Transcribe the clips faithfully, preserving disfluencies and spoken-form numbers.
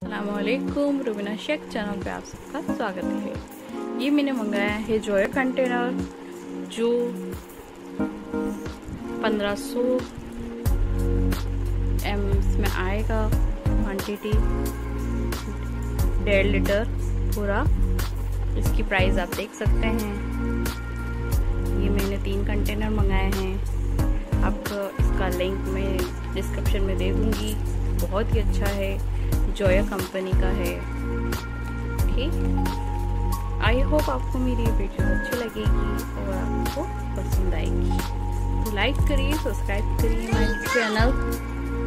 अस्सलामुअलैकुम, रुबीना शेख चैनल पे आप सबका स्वागत है। ये मैंने मंगाया है जोया कंटेनर जो पंद्रह सौ एम में आएगा। क्वांटिटी डेढ़ लीटर पूरा। इसकी प्राइस आप देख सकते हैं। ये मैंने तीन कंटेनर मंगाए हैं। आपको इसका लिंक मैं डिस्क्रिप्शन में दे दूंगी। बहुत ही अच्छा है, जोया कंपनी का है। ठीक, आई होप आपको मेरी वीडियो अच्छी लगेगी और आपको पसंद आएगी। तो लाइक करिए, सब्सक्राइब करिए हमारे चैनल।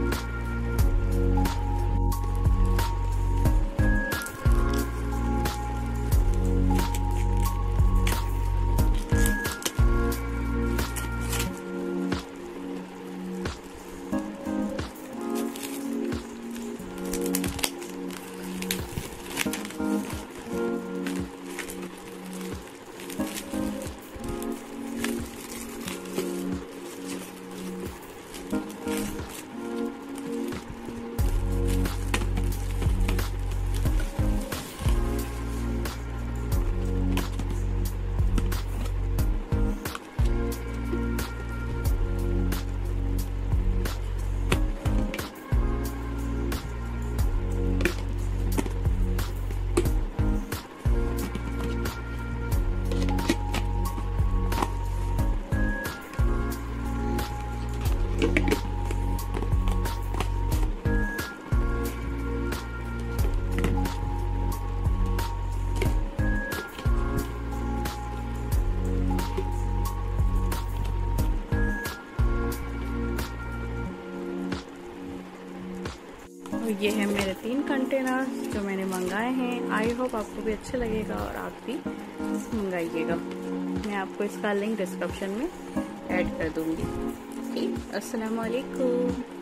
ये है मेरे तीन कंटेनर जो मैंने मंगाए हैं। आई होप आपको भी अच्छा लगेगा और आप भी मंगाइएगा। मैं आपको इसका लिंक डिस्क्रिप्शन में ऐड कर दूंगी। ठीक, अस्सलाम वालेकुम।